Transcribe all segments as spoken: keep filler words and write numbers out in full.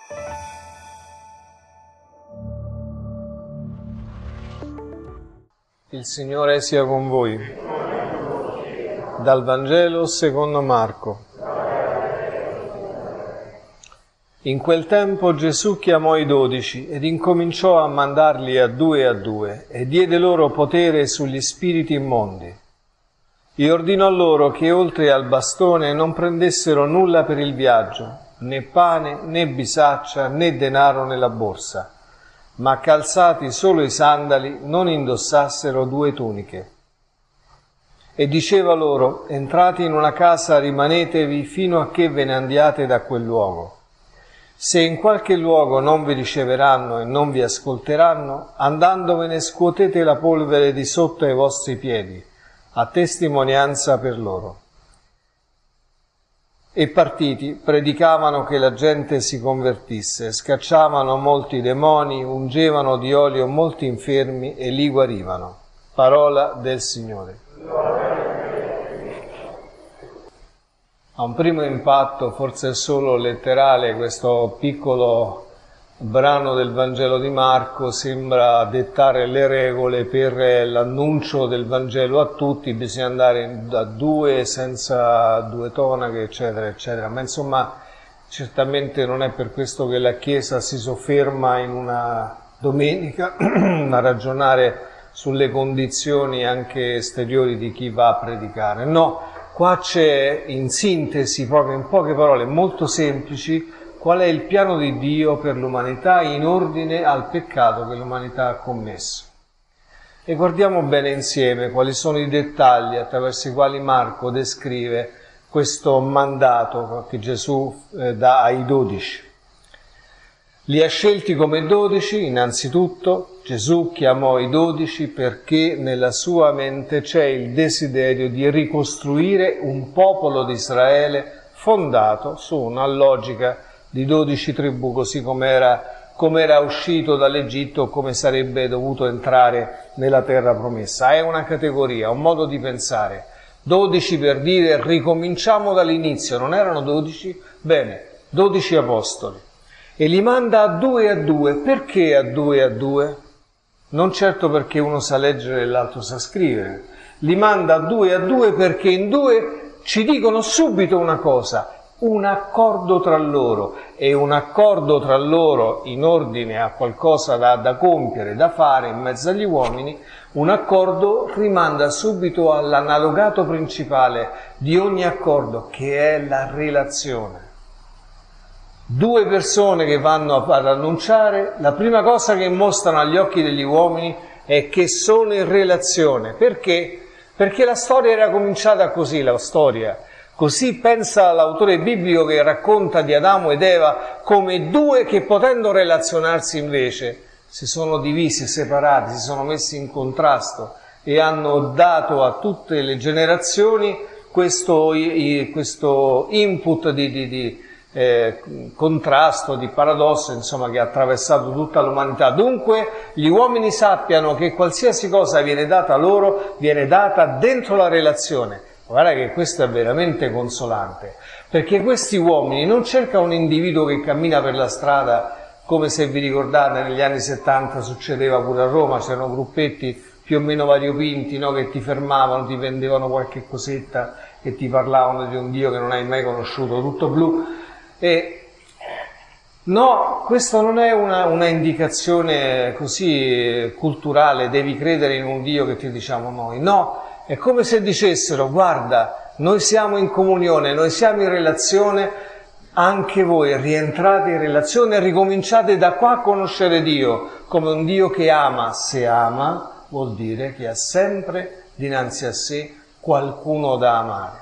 Il Signore sia con voi. Dal Vangelo secondo Marco. In quel tempo Gesù chiamò i dodici ed incominciò a mandarli a due a due e diede loro potere sugli spiriti immondi. E ordinò loro che oltre al bastone non prendessero nulla per il viaggio, né pane, né bisaccia, né denaro nella borsa, ma calzati solo i sandali non indossassero due tuniche. E diceva loro: entrate in una casa, rimanetevi fino a che ve ne andiate da quel luogo. Se in qualche luogo non vi riceveranno e non vi ascolteranno, andandovene scuotete la polvere di sotto ai vostri piedi, a testimonianza per loro. E partiti, predicavano che la gente si convertisse, scacciavano molti demoni, ungevano di olio molti infermi e li guarivano. Parola del Signore. A un primo impatto, forse solo letterale, questo piccolo brano del Vangelo di Marco sembra dettare le regole per l'annuncio del Vangelo a tutti, bisogna andare da due, senza due tonache, eccetera, eccetera. Ma insomma, certamente non è per questo che la Chiesa si sofferma in una domenica a ragionare sulle condizioni anche esteriori di chi va a predicare. No, qua c'è in sintesi, proprio in poche parole molto semplici, qual è il piano di Dio per l'umanità in ordine al peccato che l'umanità ha commesso. E guardiamo bene insieme quali sono i dettagli attraverso i quali Marco descrive questo mandato che Gesù eh, dà ai dodici. Li ha scelti come dodici, innanzitutto Gesù chiamò i dodici perché nella sua mente c'è il desiderio di ricostruire un popolo di Israele fondato su una logica di dodici tribù, così come era, come era uscito dall'Egitto, come sarebbe dovuto entrare nella terra promessa. È una categoria, un modo di pensare. Dodici per dire ricominciamo dall'inizio, non erano dodici? Bene, dodici apostoli. E li manda a due a due. Perché a due a due? Non certo perché uno sa leggere e l'altro sa scrivere. Li manda a due a due perché in due ci dicono subito una cosa: un accordo tra loro, e un accordo tra loro in ordine a qualcosa da, da compiere, da fare in mezzo agli uomini. Un accordo rimanda subito all'analogato principale di ogni accordo, che è la relazione. Due persone che vanno ad annunciare, la prima cosa che mostrano agli occhi degli uomini è che sono in relazione. Perché? Perché la storia era cominciata così, la storia. Così pensa l'autore biblico che racconta di Adamo ed Eva come due che, potendo relazionarsi invece, si sono divisi, separati, si sono messi in contrasto e hanno dato a tutte le generazioni questo, questo input di, di, di eh, contrasto, di paradosso, insomma, che ha attraversato tutta l'umanità. Dunque gli uomini sappiano che qualsiasi cosa viene data loro, viene data dentro la relazione. Guarda che questo è veramente consolante, perché questi uomini non cercano un individuo che cammina per la strada, come se vi ricordate negli anni settanta succedeva pure a Roma, c'erano gruppetti più o meno variopinti, no, che ti fermavano, ti vendevano qualche cosetta e ti parlavano di un Dio che non hai mai conosciuto, tutto blu. E no, questa non è una, una indicazione così culturale, devi credere in un Dio che ti diciamo noi, no. È come se dicessero: guarda, noi siamo in comunione, noi siamo in relazione, anche voi rientrate in relazione e ricominciate da qua a conoscere Dio, come un Dio che ama. Se ama, vuol dire che ha sempre dinanzi a sé qualcuno da amare.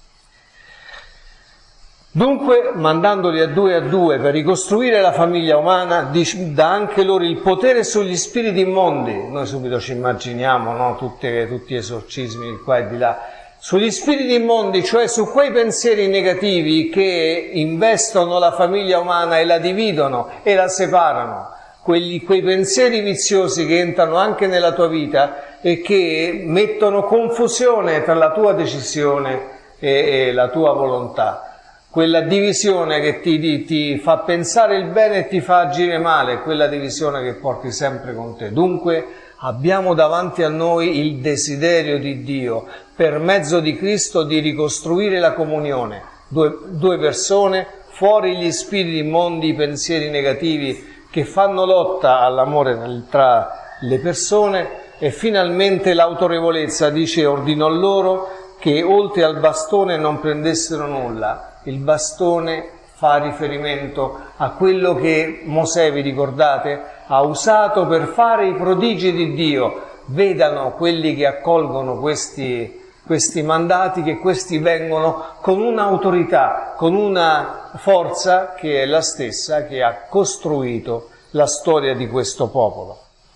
Dunque, mandandoli a due a due per ricostruire la famiglia umana, dà anche loro il potere sugli spiriti immondi. Noi subito ci immaginiamo, no? Tutte, tutti esorcismi di qua e di là. Sugli spiriti immondi, cioè su quei pensieri negativi che investono la famiglia umana e la dividono e la separano. Quelli, quei pensieri viziosi che entrano anche nella tua vita e che mettono confusione tra la tua decisione e, e la tua volontà. quella divisione che ti, ti fa pensare il bene e ti fa agire male, è quella divisione che porti sempre con te. Dunque abbiamo davanti a noi il desiderio di Dio, per mezzo di Cristo, di ricostruire la comunione. Due, due persone, fuori gli spiriti immondi, i pensieri negativi che fanno lotta all'amore tra le persone, e finalmente l'autorevolezza, dice, ordinò loro che oltre al bastone non prendessero nulla. Il bastone fa riferimento a quello che Mosè, vi ricordate, ha usato per fare i prodigi di Dio. Vedano quelli che accolgono questi, questi mandati, che questi vengono con un'autorità, con una forza che è la stessa che ha costruito la storia di questo popolo.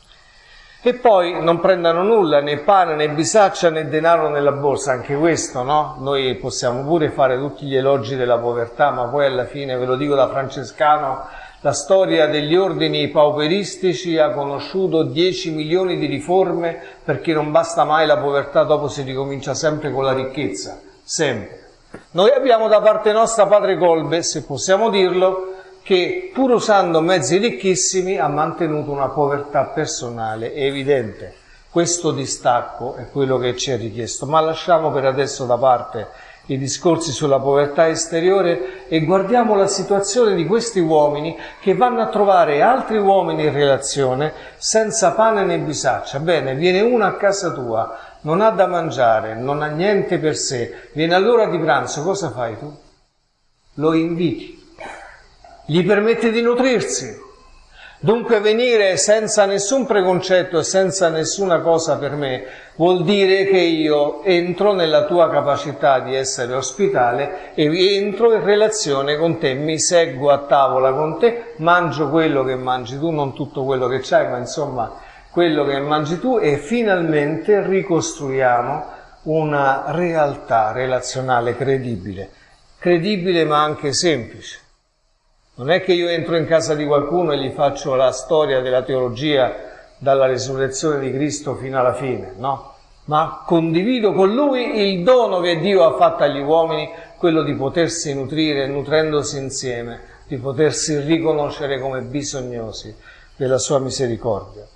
E poi non prendano nulla, né pane, né bisaccia, né denaro nella borsa. Anche questo, no? Noi possiamo pure fare tutti gli elogi della povertà, ma poi alla fine, ve lo dico da francescano, la storia degli ordini pauperistici ha conosciuto dieci milioni di riforme, perché non basta mai la povertà, dopo si ricomincia sempre con la ricchezza, sempre. Noi abbiamo da parte nostra padre Kolbe, se possiamo dirlo, che pur usando mezzi ricchissimi ha mantenuto una povertà personale evidente. Questo distacco è quello che ci è richiesto, ma lasciamo per adesso da parte i discorsi sulla povertà esteriore e guardiamo la situazione di questi uomini che vanno a trovare altri uomini in relazione senza pane né bisaccia. Bene, viene uno a casa tua, non ha da mangiare, non ha niente per sé, viene all'ora di pranzo, cosa fai tu? Lo inviti. Gli permette di nutrirsi. Dunque venire senza nessun preconcetto e senza nessuna cosa per me vuol dire che io entro nella tua capacità di essere ospitale e entro in relazione con te, mi seguo a tavola con te, mangio quello che mangi tu, non tutto quello che c'hai, ma insomma quello che mangi tu, e finalmente ricostruiamo una realtà relazionale credibile, credibile ma anche semplice. Non è che io entro in casa di qualcuno e gli faccio la storia della teologia dalla resurrezione di Cristo fino alla fine, no? Ma condivido con lui il dono che Dio ha fatto agli uomini, quello di potersi nutrire, nutrendosi insieme, di potersi riconoscere come bisognosi della sua misericordia.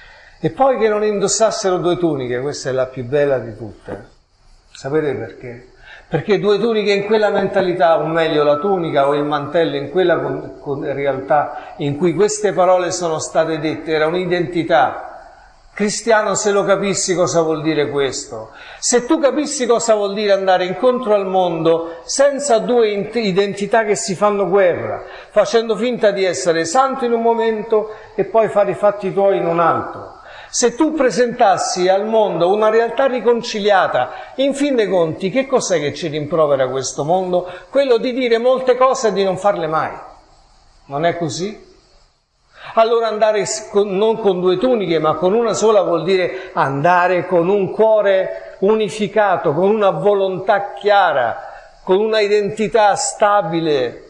E poi che non indossassero due tuniche, questa è la più bella di tutte. Sapete perché? Perché due tuniche in quella mentalità, o meglio la tunica o il mantello in quella con, con realtà in cui queste parole sono state dette, era un'identità. Cristiano, se lo capissi cosa vuol dire questo, se tu capissi cosa vuol dire andare incontro al mondo senza due identità che si fanno guerra, facendo finta di essere santo in un momento e poi fare i fatti tuoi in un altro. Se tu presentassi al mondo una realtà riconciliata, in fin dei conti, che cos'è che ci rimprovera questo mondo? Quello di dire molte cose e di non farle mai. Non è così? Allora andare con, non con due tuniche, ma con una sola vuol dire andare con un cuore unificato, con una volontà chiara, con una identità stabile,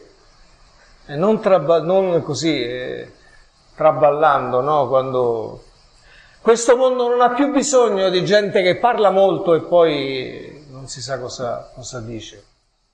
e non, traba, non così eh, traballando, no? Quando... Questo mondo non ha più bisogno di gente che parla molto e poi non si sa cosa, cosa dice.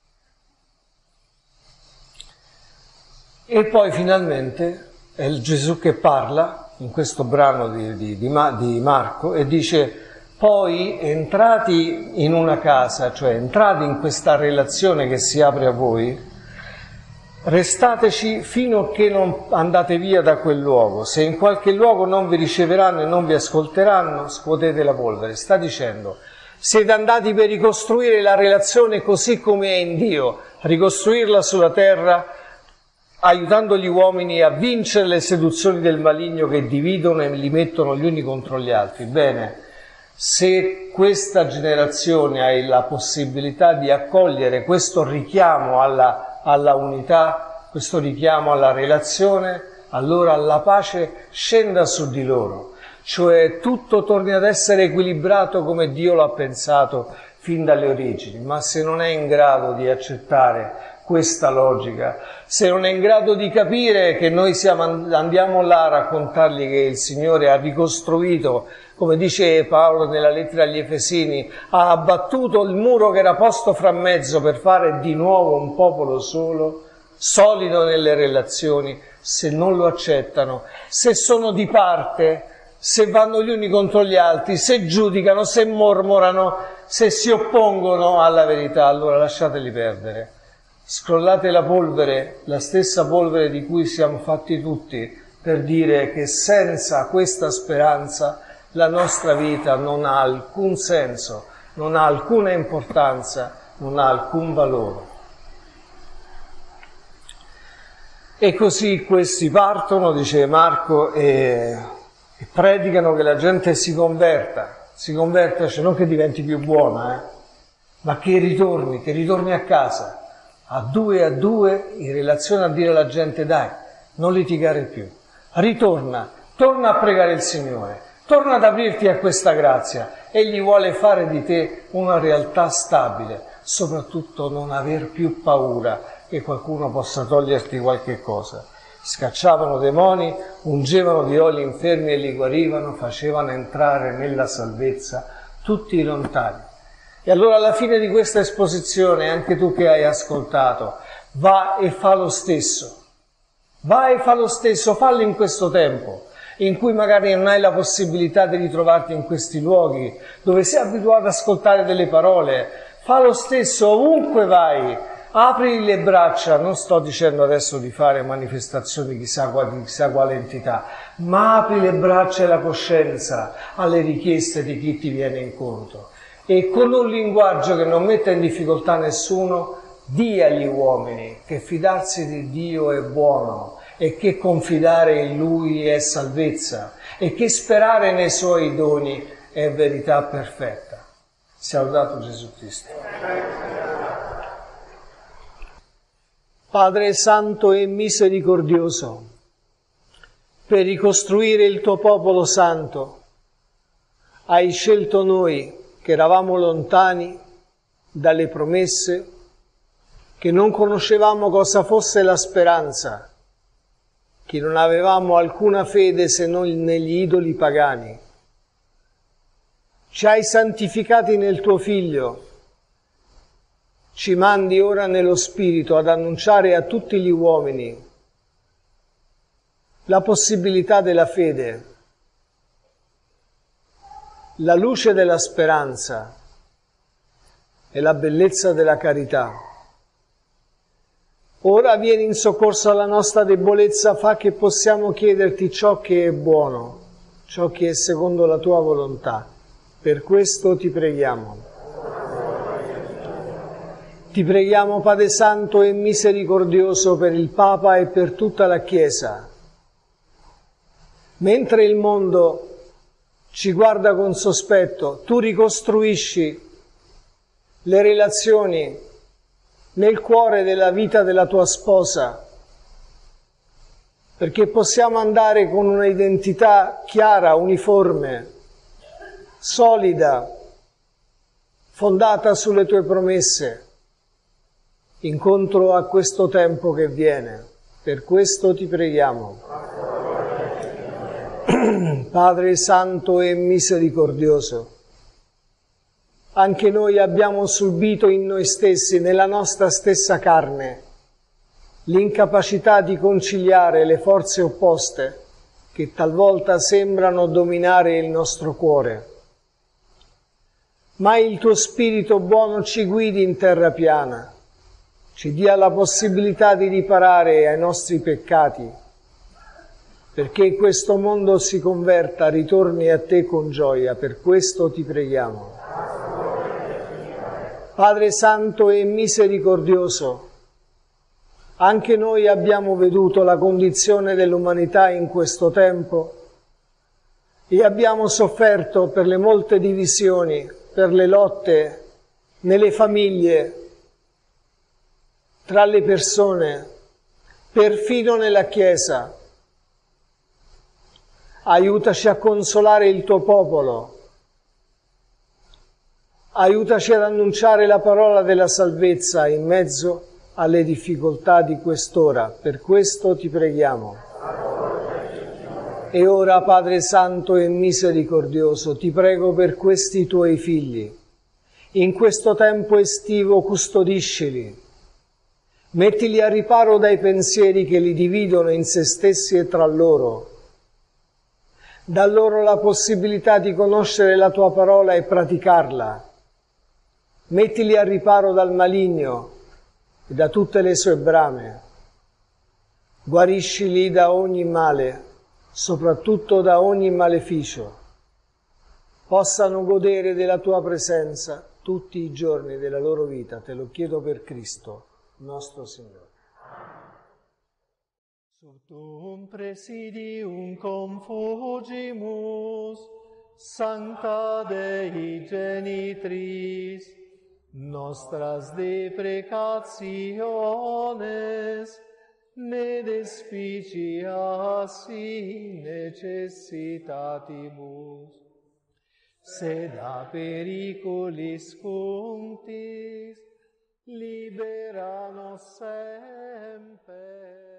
E poi finalmente è il Gesù che parla in questo brano di, di, di, di Marco e dice: poi entrati in una casa, cioè entrati in questa relazione che si apre a voi, restateci fino a che non andate via da quel luogo. Se in qualche luogo non vi riceveranno e non vi ascolteranno, scuotete la polvere. Sta dicendo, siete andati per ricostruire la relazione così come è in Dio, ricostruirla sulla terra, aiutando gli uomini a vincere le seduzioni del maligno che dividono e li mettono gli uni contro gli altri. Bene, se questa generazione ha la possibilità di accogliere questo richiamo alla alla unità, questo richiamo alla relazione, allora la pace scenda su di loro, cioè tutto torni ad essere equilibrato come Dio l'ha pensato fin dalle origini. Ma se non è in grado di accettare questa logica, se non è in grado di capire che noi siamo, andiamo là a raccontargli che il Signore ha ricostruito, come dice Paolo nella lettera agli Efesini, ha abbattuto il muro che era posto fra mezzo per fare di nuovo un popolo solo, solido nelle relazioni, se non lo accettano, se sono di parte, se vanno gli uni contro gli altri, se giudicano, se mormorano, se si oppongono alla verità, allora lasciateli perdere. Scrollate la polvere, la stessa polvere di cui siamo fatti tutti, per dire che senza questa speranza la nostra vita non ha alcun senso, non ha alcuna importanza, non ha alcun valore. E così questi partono, dice Marco, e, e predicano che la gente si converta, si converta, cioè non che diventi più buona, eh, ma che ritorni, che ritorni a casa, a due a due, in relazione a dire alla gente: dai, non litigare più, ritorna, torna a pregare il Signore, torna ad aprirti a questa grazia. Egli vuole fare di te una realtà stabile, soprattutto non aver più paura che qualcuno possa toglierti qualche cosa. Scacciavano demoni, ungevano di oli infermi e li guarivano, facevano entrare nella salvezza tutti i lontani. E allora alla fine di questa esposizione, anche tu che hai ascoltato, va e fa lo stesso. Va e fa lo stesso, fallo in questo tempo, in cui magari non hai la possibilità di ritrovarti in questi luoghi, dove sei abituato ad ascoltare delle parole. Fa lo stesso ovunque vai, apri le braccia. Non sto dicendo adesso di fare manifestazioni chissà quale, chissà quale entità, ma apri le braccia e la coscienza alle richieste di chi ti viene incontro. E con un linguaggio che non metta in difficoltà nessuno, di agli uomini che fidarsi di Dio è buono e che confidare in Lui è salvezza e che sperare nei Suoi doni è verità perfetta. Sia lodato Gesù Cristo. Padre Santo e misericordioso, per ricostruire il Tuo popolo santo, hai scelto noi che eravamo lontani dalle promesse, che non conoscevamo cosa fosse la speranza, che non avevamo alcuna fede se non negli idoli pagani. Ci hai santificati nel Tuo Figlio, ci mandi ora nello Spirito ad annunciare a tutti gli uomini la possibilità della fede, la luce della speranza e la bellezza della carità. Ora vieni in soccorso alla nostra debolezza, fa che possiamo chiederti ciò che è buono, ciò che è secondo la Tua volontà. Per questo ti preghiamo. Ti preghiamo, Padre Santo e misericordioso, per il Papa e per tutta la Chiesa. Mentre il mondo ci guarda con sospetto, Tu ricostruisci le relazioni nel cuore della vita della Tua sposa, perché possiamo andare con una identità chiara, uniforme, solida, fondata sulle Tue promesse, incontro a questo tempo che viene. Per questo ti preghiamo. Padre Santo e misericordioso, anche noi abbiamo subito in noi stessi, nella nostra stessa carne, l'incapacità di conciliare le forze opposte che talvolta sembrano dominare il nostro cuore. Ma il Tuo Spirito buono ci guidi in terra piana, ci dia la possibilità di riparare ai nostri peccati, perché questo mondo si converta, ritorni a Te con gioia. Per questo ti preghiamo. Padre Santo e misericordioso, anche noi abbiamo veduto la condizione dell'umanità in questo tempo e abbiamo sofferto per le molte divisioni, per le lotte nelle famiglie, tra le persone, perfino nella Chiesa. Aiutaci a consolare il Tuo popolo, aiutaci ad annunciare la parola della salvezza in mezzo alle difficoltà di quest'ora. Per questo ti preghiamo. E ora, Padre Santo e Misericordioso, ti prego per questi tuoi figli. In questo tempo estivo custodiscili. Mettili a riparo dai pensieri che li dividono in se stessi e tra loro. Dà loro la possibilità di conoscere la tua parola e praticarla. Mettili a riparo dal maligno e da tutte le sue brame. Guariscili da ogni male, soprattutto da ogni maleficio. Possano godere della tua presenza tutti i giorni della loro vita. Te lo chiedo per Cristo, nostro Signore. Subtum presidium confugimus, Sancta Dei Genitris, nostras deprecationes, ne despicia si necessitatibus, sed a periculis cunctis libera nos semper.